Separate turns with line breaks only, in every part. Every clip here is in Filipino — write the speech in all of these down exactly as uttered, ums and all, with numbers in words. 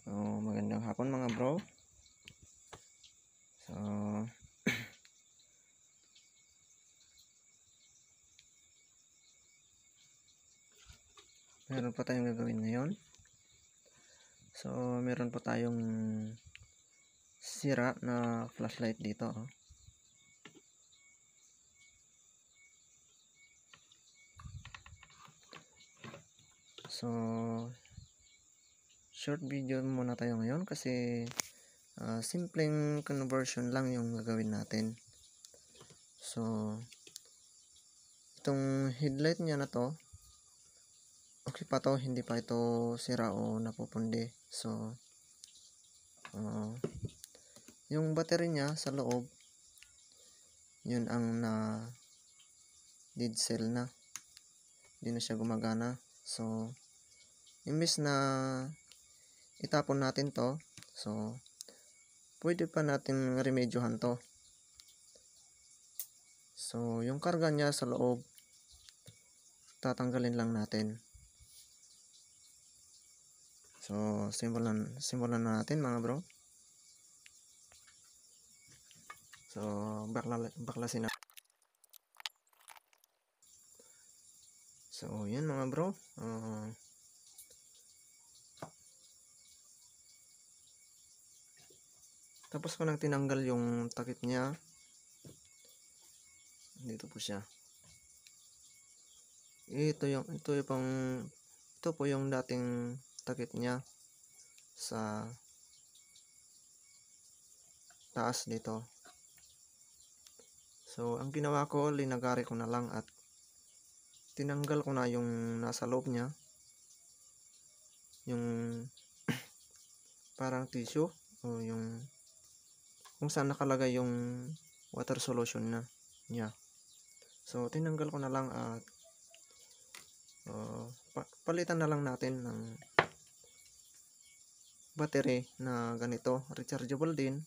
So, magandang hapon mga bro. So, meron pa tayong gagawin ngayon. So, meron pa tayong sira na flashlight dito. Oh. So, short video muna tayo ngayon kasi uh, simpleng conversion lang yung gagawin natin. So, itong headlight niya na to, okay pa to, hindi pa ito sira o napupundi. So, uh, yung battery niya sa loob, yun ang na dead cell na. Hindi na siya gumagana. So, imbis na itapon natin to, so, pwede pa natin remedyohan to. So, yung karga niya sa loob, tatanggalin lang natin. So, simulan, simulan na natin mga bro. So, bakla, baklasin na. So, yun mga bro. Uh, tapos ko nang tinanggal yung takip niya. Dito po siya. Ito yung, ito yung pang, ito po yung dating takip niya sa taas dito. So, ang ginawa ko, linagari ko na lang at tinanggal ko na yung nasa loob niya. Yung parang tissue o yung kung saan nakalagay yung water solution na niya. So, tinanggal ko na lang at uh, palitan na lang natin ng battery na ganito, rechargeable din.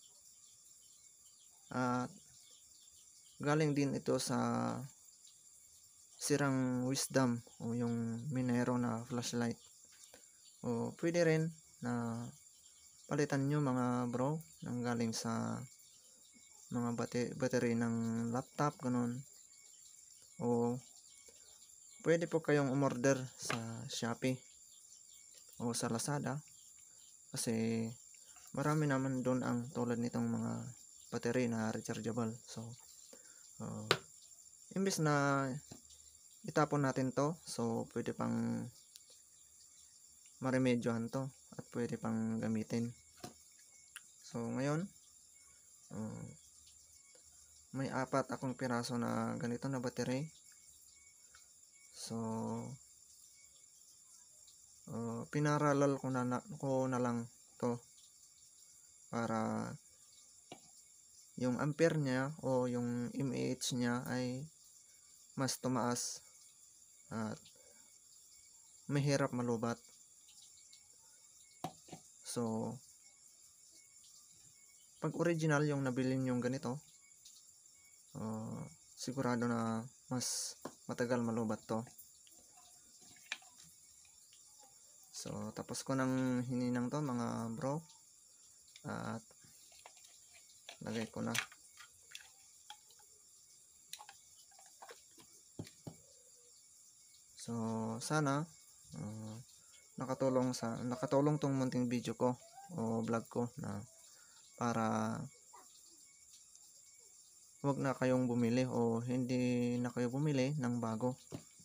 At galing din ito sa sirang wisdom o yung Minero na flashlight. O pwede rin na palitan nyo mga bro nang galing sa mga battery ng laptop, ganun. O pwede po kayong umorder sa Shopee o sa Lazada kasi marami naman doon ang tulad nitong mga battery na rechargeable. So uh, imbes na itapon natin to, so pwede pang maremedyohan to at pwede pang gamitin. So ngayon uh, may apat akong piraso na ganito na battery. So uh, pinaralal ko na, na ko na lang to para yung ampere niya o yung mAh niya ay mas tumaas at mahirap malubat. So pag original yung nabili yung ganito, uh, sigurado na mas matagal malubat to. So tapos ko nang hininang to mga bro at lagay ko na. So sana uh, nakatulong sa nakatulong tong munting video ko o vlog ko na para wag na kayong bumili o hindi na kayo bumili ng bago.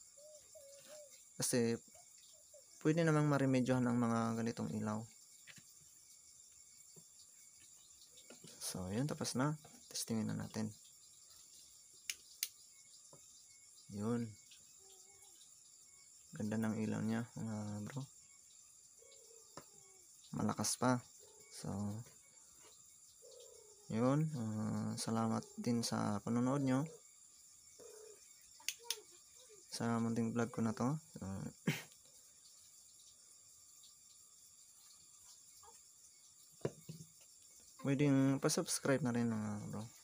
Kasi pwede namang maremedyohan ng mga ganitong ilaw. So, yun, tapos na. Testingin na natin. Yun. Ganda ng ilaw niya, mga bro. Malakas pa. So, yun. Uh, salamat din sa panonood nyo. Sa munting vlog ko na to. Uh, pwedeng pa-subscribe na rin mga bro.